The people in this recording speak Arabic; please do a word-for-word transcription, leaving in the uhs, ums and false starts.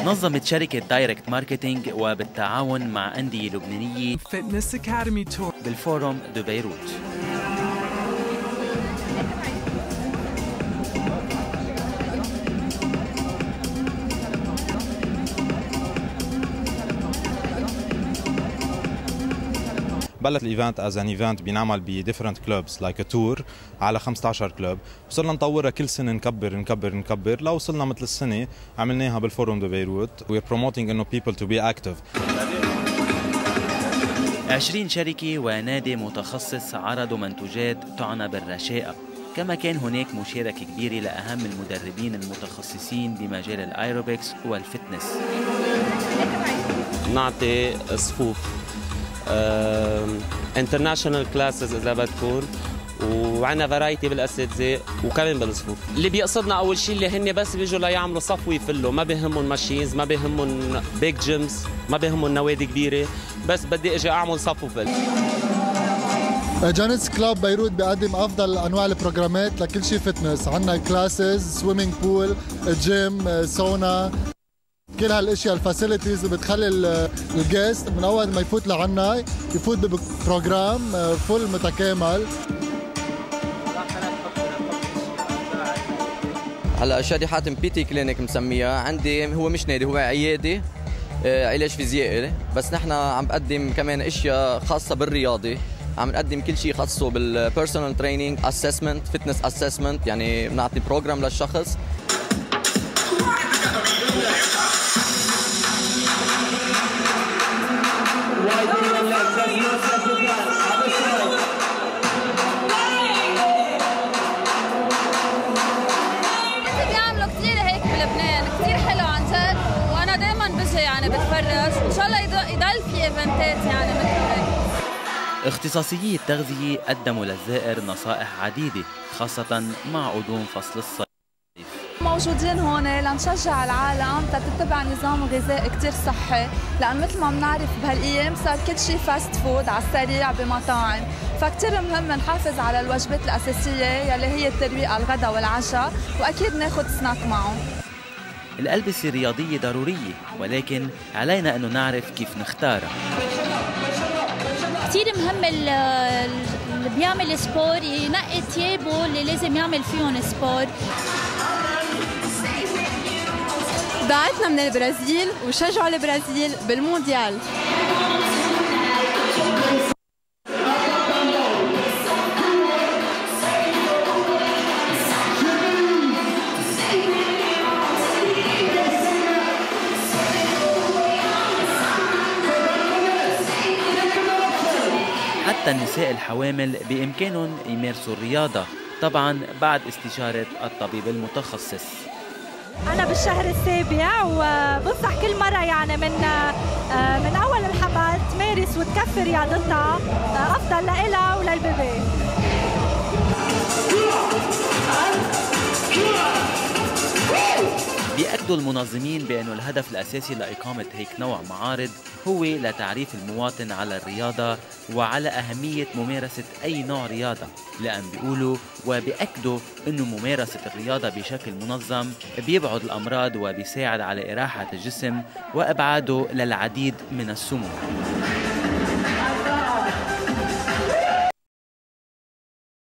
نظمت شركة دايركت ماركتينج وبالتعاون مع أندية لبنانية فتنس أكاديمي تور بالفورم دو بيروت. بلت الايفنت از ان ايفنت بينعمل ب different clubs لايك تور على خمسة عشر كلوب، وصرنا نطورها كل سنه نكبر نكبر نكبر لو وصلنا مثل السنه عملناها بالفورم دو بيروت. وي promoting انه people to be active. عشرين شركة ونادي متخصص عرضوا منتوجات تعنى بالرشاقة، كما كان هناك مشاركة كبيرة لأهم المدربين المتخصصين بمجال الايروبكس والفتنس. نعطي صفوف انترناشونال كلاسز اذا بدكم، وعندنا فرايتي بالاساتذه وكمان بالصفوف. اللي بيقصدنا اول شيء اللي هن بس بيجوا ليعملوا صف ويفلوا، ما بيهمهم ماشينز، ما بيهمهم بيج جيمز، ما بيهمهم نوادي كبيره، بس بدي اجي اعمل صف وفل. جانتس كلاب بيروت بيقدم افضل انواع البروجرامات لكل شيء فتنس. عندنا كلاسز، سويمينج بول، جيم، سونا، كل هالاشياء الفاسيلتيز بتخلي الجيست من اول ما يفوت لعنا يفوت ببروجرام فول متكامل. هلا شادي حاتم بي تي كلينيك مسميها عندي، هو مش نادي، هو عياده علاج فيزيائي، بس نحن عم بقدم كمان اشياء خاصه بالرياضه، عم نقدم كل شيء خاصه بالبيرسونال تريننج، اسسمنت، فتنس اسسمنت، يعني بنعطي بروجرام للشخص. بيعملوا كثير هيك بلبنان، كثير حلو عن جد، وانا دائما بجي يعني بتفرج، ان شاء الله يضل في ايفنتات يعني مثل هيك. اختصاصيي التغذية قدموا للزائر نصائح عديدة خاصة مع قدوم فصل الصيف. موجودين هون لنشجع العالم تتبع نظام غذائي كثير صحي، لأن مثل ما بنعرف بهالأيام صار كل شيء فاست فود على السريع بمطاعم، فكتير مهم نحافظ على الوجبات الأساسية يلي هي الترويقة، الغداء والعشاء، وأكيد ناخذ سناك معهم. الألبسة الرياضية ضرورية، ولكن علينا أنه نعرف كيف نختارها. كثير مهم اللي بيعمل سبور ينقي ثيابه اللي لازم يعمل فيهم سبور. دعتنا من البرازيل وشجعوا البرازيل بالمونديال. حتى النساء الحوامل بإمكانهم يمارسوا الرياضة، طبعا بعد استشارة الطبيب المتخصص. أنا بالشهر السابع وبنصح كل مرة يعني من من أول الحمل تمارس وتكفي رياضتها، أفضل لإلها وللبيبي. بيأكدوا المنظمين بأنه الهدف الأساسي لإقامة هيك نوع معارض هو لتعريف المواطن على الرياضة وعلى أهمية ممارسة أي نوع رياضة، لأن بيقولوا وبيأكدوا أنه ممارسة الرياضة بشكل منظم بيبعد الأمراض وبيساعد على إراحة الجسم وإبعاده للعديد من السموم.